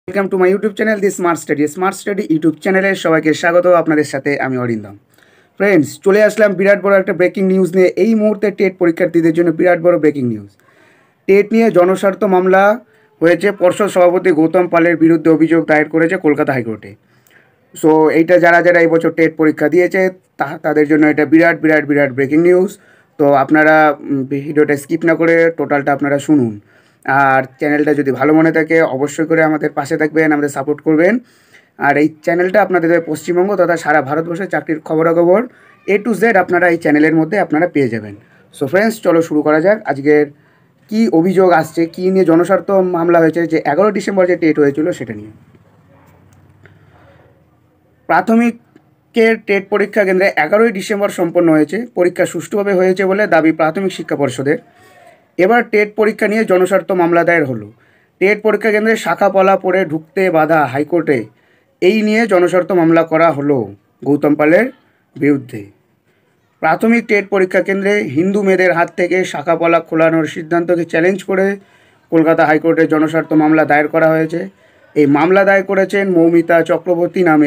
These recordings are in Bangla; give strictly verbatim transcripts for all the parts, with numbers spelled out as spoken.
Welcome to my YouTube channel the smart study smart study YouTube চ্যানেলে সবাইকে স্বাগত। আপনাদের সাথে আমি অরিন্দম। ফ্রেন্ডস, চলে আসলাম বিরাট বড় একটা ব্রেকিং নিউজ নিয়ে। এই মুহূর্তে টেট পরীক্ষার্থীদের জন্য বিরাট বড় ব্রেকিং নিউজ। টেট নিয়ে জনস্বার্থ মামলা হয়েছে। পর্ষদ সভাপতি গৌতম পালের বিরুদ্ধে অভিযোগ দায়ের করেছে কলকাতা হাইকোর্টে। সো এইটা যারা যারা এই বছর টেট পরীক্ষা দিয়েছে তা তাদের জন্য এটা বিরাট বিরাট বিরাট ব্রেকিং নিউজ। তো আপনারা ভিডিওটা স্কিপ না করে টোটালটা আপনারা শুনুন। আর চ্যানেলটা যদি ভালো মনে থাকে অবশ্যই করে আমাদের পাশে থাকবেন, আমাদের সাপোর্ট করবেন। আর এই চ্যানেলটা আপনাদের পশ্চিমবঙ্গ তথা সারা ভারতবর্ষের চাকরির খবরাখবর এ টু জেড আপনারা এই চ্যানেলের মধ্যে আপনারা পেয়ে যাবেন। সো ফ্রেন্ডস, চলো শুরু করা যাক। আজকের কি অভিযোগ আসছে, কী নিয়ে জনস্বার্থ মামলা হয়েছে, যে এগারো ডিসেম্বর যে টেট হয়েছিল সেটা নিয়ে। প্রাথমিকের টেট পরীক্ষা কেন্দ্রে এগারোই ডিসেম্বর সম্পন্ন হয়েছে। পরীক্ষা সুষ্ঠুভাবে হয়েছে বলে দাবি প্রাথমিক শিক্ষা পর্ষদের। এবার টেট পরীক্ষা নিয়ে জনস্বার্থ মামলা দায়ের হলো। টেট পরীক্ষা কেন্দ্রে শাখাপলা পড়ে ঢুকতে বাধা হাইকোর্টে, এই নিয়ে জনস্বার্থ মামলা করা হলো গৌতম পালের বিরুদ্ধে। প্রাথমিক টেট পরীক্ষা কেন্দ্রে হিন্দু মেয়েদের হাত থেকে শাখাপলা খোলানোর সিদ্ধান্তকে চ্যালেঞ্জ করে কলকাতা হাইকোর্টে জনস্বার্থ মামলা দায়ের করা হয়েছে। এই মামলা দায়ের করেছেন মৌমিতা চক্রবর্তী নামে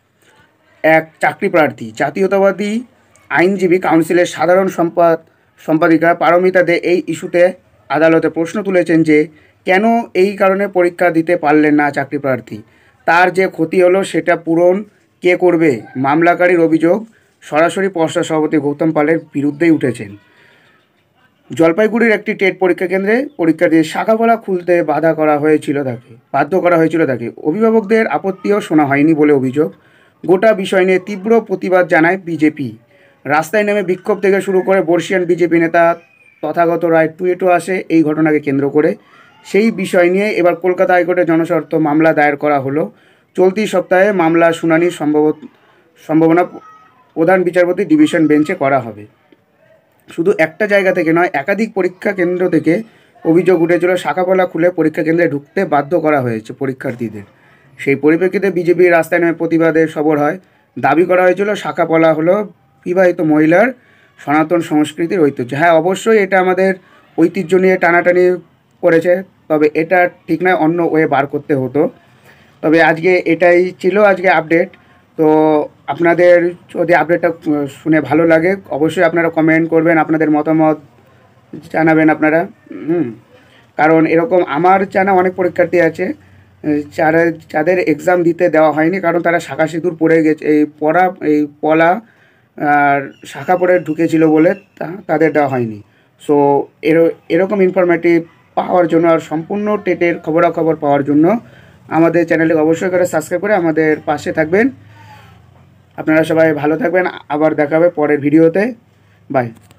এক চাকরি প্রার্থী। জাতীয়তাবাদী আইনজীবী কাউন্সিলের সাধারণ সম্পাদ সম্পাদিকা পারমিতা দে এই ইস্যুতে আদালতে প্রশ্ন তুলেছেন যে কেন এই কারণে পরীক্ষা দিতে পারলেন না চাকরি প্রার্থী। তার যে ক্ষতি হলো সেটা পূরণ কে করবে? মামলাকারীর অভিযোগ সরাসরি পর্ষদ সভাপতি গৌতম পালের বিরুদ্ধেই উঠেছেন। জলপাইগুড়ির একটি টেট পরীক্ষা কেন্দ্রে পরীক্ষার্থীর শাখাপলা খুলতে বাধা করা হয়েছিল তাকে বাধ্য করা হয়েছিল তাকে অভিভাবকদের আপত্তিও শোনা হয়নি বলে অভিযোগ। গোটা বিষয় নিয়ে তীব্র প্রতিবাদ জানায় বিজেপি। রাস্তায় নেমে বিক্ষোভ থেকে শুরু করে বর্ষিয়ান বিজেপি নেতা তথাগত রায় টুইটও আসে এই ঘটনাকে কেন্দ্র করে। সেই বিষয় নিয়ে এবার কলকাতা হাইকোর্টে জনস্বার্থ মামলা দায়ের করা হলো। চলতি সপ্তাহে মামলা শুনানির সম্ভব সম্ভাবনা প্রধান বিচারপতি ডিভিশন বেঞ্চে করা হবে। শুধু একটা জায়গা থেকে নয়, একাধিক পরীক্ষা কেন্দ্র থেকে অভিযোগ উঠেছিল শাখাপলা খুলে পরীক্ষা কেন্দ্রে ঢুকতে বাধ্য করা হয়েছে পরীক্ষার্থীদের। সেই পরিপ্রেক্ষিতে বিজেপির রাস্তায় নেমে প্রতিবাদে সরব হয়। দাবি করা হয়েছিল শাখাপলা হলো বিবাহিত মহিলার সনাতন সংস্কৃতির ঐতিহ্য। হ্যাঁ, অবশ্যই এটা আমাদের ঐতিহ্য নিয়ে টানাটানি করেছে, তবে এটা ঠিক নয়, অন্য ওয়ে বার করতে হতো। তবে আজকে এটাই ছিল আজকে আপডেট। তো আপনাদের যদি আপডেটটা শুনে ভালো লাগে অবশ্যই আপনারা কমেন্ট করবেন, আপনাদের মতামত জানাবেন আপনারা। হুম কারণ এরকম আমার জানা অনেক পরীক্ষার্থী আছে যারা যাদের এক্সাম দিতে দেওয়া হয়নি, কারণ তারা শাখা সিঁদুর পড়ে গেছে, এই পড়া এই পলা আর শাখা পড়ে ঢুকেছিল বলে তাদের দেওয়া হয়নি। সো এর এরকম ইনফরমেটিভ পাওয়ার জন্য আর সম্পূর্ণ টেটের খবরাখবর পাওয়ার জন্য আমাদের চ্যানেলকে অবশ্যই করে সাবস্ক্রাইব করে আমাদের পাশে থাকবেন। আপনারা সবাই ভালো থাকবেন। আবার দেখা হবে পরের ভিডিওতে। বাই।